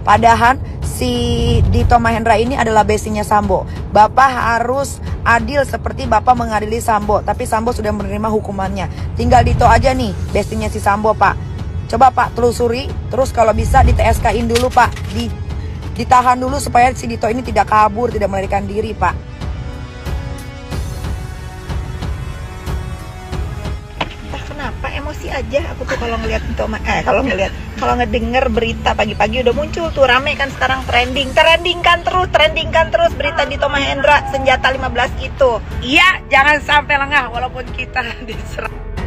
Padahal si Dito Mahendra ini adalah bestinya Sambo. Bapak harus adil seperti Bapak mengadili Sambo. Tapi Sambo sudah menerima hukumannya. Tinggal Dito aja nih, bestinya si Sambo, Pak. Coba Pak telusuri, terus kalau bisa di TSK-in dulu, Pak. Ditahan dulu supaya si Dito ini tidak kabur, tidak melarikan diri, Pak. Kenapa emosi aja aku tuh kalau ngelihat kalau ngedenger berita pagi-pagi udah muncul tuh rame kan sekarang trendingkan terus berita Dito Mahendra senjata 15 itu. Iya, jangan sampai lengah walaupun kita diserang.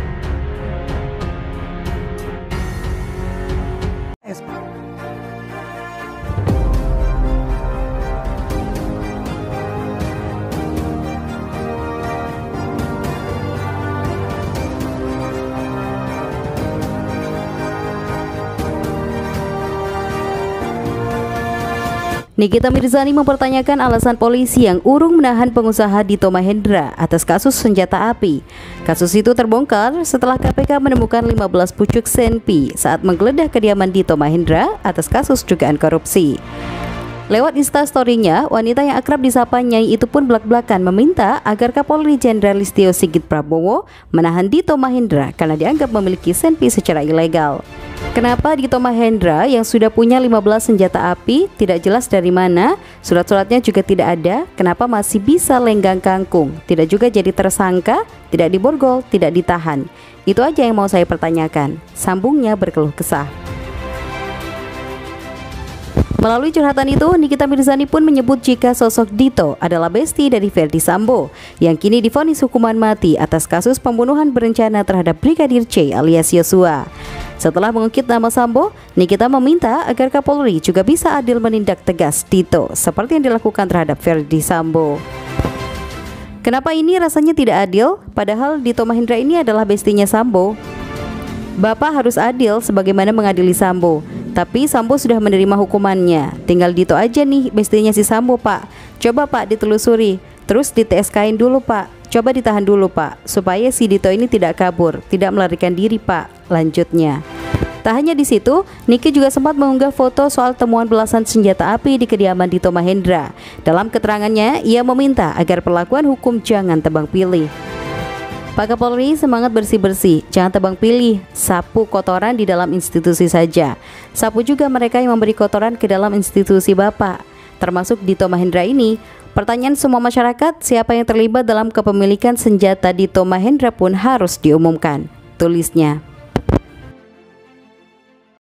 Nikita Mirzani mempertanyakan alasan polisi yang urung menahan pengusaha Dito Mahendra atas kasus senjata api. Kasus itu terbongkar setelah KPK menemukan 15 pucuk senpi saat menggeledah kediaman Dito Mahendra atas kasus dugaan korupsi. Lewat Instastory-nya, wanita yang akrab disapa Nyai itu pun belak-belakan meminta agar Kapolri Jenderal Listio Sigit Prabowo menahan Dito Mahendra karena dianggap memiliki senpi secara ilegal. Kenapa Dito Mahendra yang sudah punya 15 senjata api tidak jelas dari mana, surat-suratnya juga tidak ada, kenapa masih bisa lenggang kangkung, tidak juga jadi tersangka, tidak diborgol, tidak ditahan. Itu aja yang mau saya pertanyakan, sambungnya berkeluh kesah. Melalui curhatan itu, Nikita Mirzani pun menyebut jika sosok Dito adalah besti dari Verdi Sambo yang kini divonis hukuman mati atas kasus pembunuhan berencana terhadap Brigadir C alias Yosua. Setelah mengungkit nama Sambo, Nikita meminta agar Kapolri juga bisa adil menindak tegas Dito seperti yang dilakukan terhadap Verdi Sambo. Kenapa ini rasanya tidak adil? Padahal Dito Mahendra ini adalah bestinya Sambo. Bapak harus adil sebagaimana mengadili Sambo. Tapi Sambo sudah menerima hukumannya. Tinggal Dito aja nih bestinya si Sambo, Pak. Coba Pak ditelusuri. Terus di TSK-in dulu, Pak. Coba ditahan dulu, Pak, supaya si Dito ini tidak kabur, tidak melarikan diri, Pak. Lanjutnya. Tak hanya di situ, Niki juga sempat mengunggah foto soal temuan belasan senjata api di kediaman Dito Mahendra. Dalam keterangannya, ia meminta agar perlakuan hukum jangan tebang pilih. Pak Kapolri semangat bersih-bersih, jangan tebang pilih, sapu kotoran di dalam institusi saja. Sapu juga mereka yang memberi kotoran ke dalam institusi Bapak, termasuk Dito Mahendra ini. Pertanyaan semua masyarakat, siapa yang terlibat dalam kepemilikan senjata Dito Mahendra pun harus diumumkan, tulisnya.